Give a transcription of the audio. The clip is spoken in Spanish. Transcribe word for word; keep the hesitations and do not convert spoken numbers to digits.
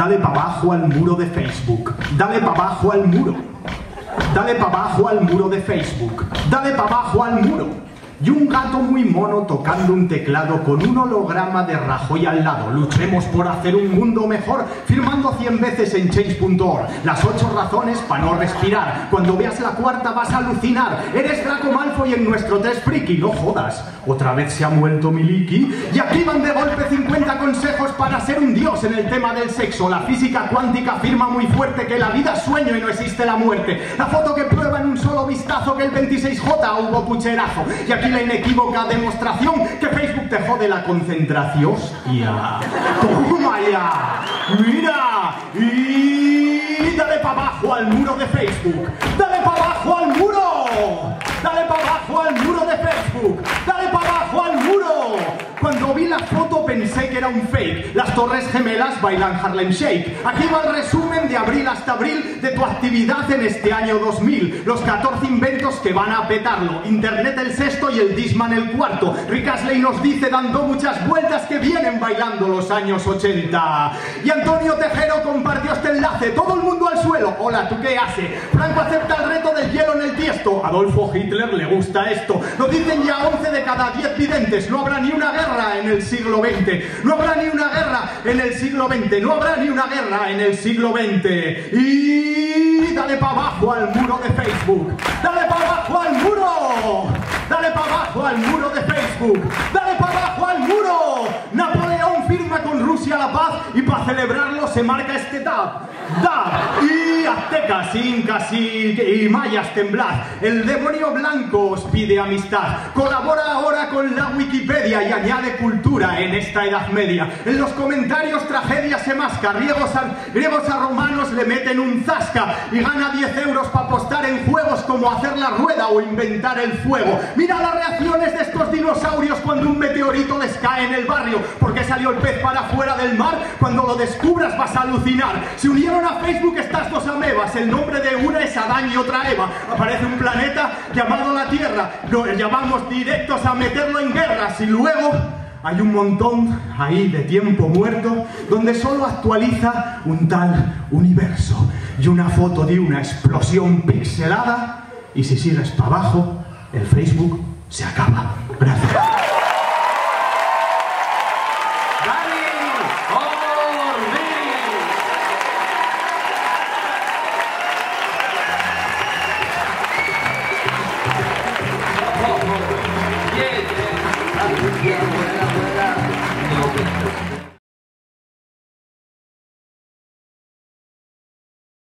Dale para abajo al muro de Facebook. Dale para abajo al muro. Dale para abajo al muro de Facebook. Dale para abajo al muro. Y un gato muy mono tocando un teclado con un holograma de Rajoy al lado. Luchemos por hacer un mundo mejor, firmando cien veces en change punto org. Las ocho razones para no respirar. Cuando veas la cuarta vas a alucinar. Eres Draco Malfoy en nuestro test friki, no jodas. Otra vez se ha muerto Miliki. Y aquí van de golpe cincuenta consejos para ser un dios en el tema del sexo. La física cuántica afirma muy fuerte que la vida es sueño y no existe la muerte. La foto que prueba en un solo vistazo que el veintiséis J hubo pucherazo. Y aquí la inequívoca demostración que Facebook te jode la concentración. ¡Hostia! ¡Toma ya! ¡Mira! Y dale para abajo al muro de Facebook. ¡Dale para abajo al muro! ¡Dale para abajo al muro de Facebook! ¡Dale para abajo al muro! Cuando vi la foto pensé que era un fake. Las torres gemelas bailan Harlem Shake. Aquí va el resumen de abril hasta abril de tu actividad en este año dos mil. Los catorce inventos que van a petarlo. Internet el sexto y el Discman el cuarto. Rick Astley nos dice dando muchas vueltas que vienen bailando los años ochenta. Y Antonio Tejero compartió este enlace. Todo el mundo al suelo. Hola, ¿tú qué haces? Franco acepta el reto del hielo en el Tiesto. Adolfo Hitler le gusta esto. Lo dicen ya once de cada diez videntes. No habrá ni una guerra en el siglo veinte. No habrá ni una guerra en el siglo veinte. No habrá ni una guerra en el siglo veinte. Y dale para abajo al muro de Facebook. Dale para abajo al muro. Dale para abajo al muro de Facebook. Dale para abajo al muro. Napoleón firma con Rusia la paz y para celebrarlo se marca este tab. Dab. Y aztecas, incas y, y mayas temblad. El demonio blanco os pide amistad. Colabora ahora con la Wikipedia y añade cultura en esta Edad Media. En los comentarios tragedia se masca. Griegos a, griegos a romanos le meten un zasca y gana diez euros para apostar en juegos como hacer la rueda o inventar el fuego. Mira las reacciones de estos dinosaurios cuando un meteorito les cae en el barrio. Porque salió el pez para afuera del mar. Cuando lo descubras vas a alucinar. Se unieron a Facebook estas dos amebas. El nombre de una es Adán y otra Eva. Aparece un planeta llamado la Tierra. Lo llamamos directos a meterlo en guerras. Y luego hay un montón ahí de tiempo muerto donde solo actualiza un tal universo. Y una foto de una explosión pixelada. Y si sigues para abajo, el Facebook se acaba. Gracias. Yeah.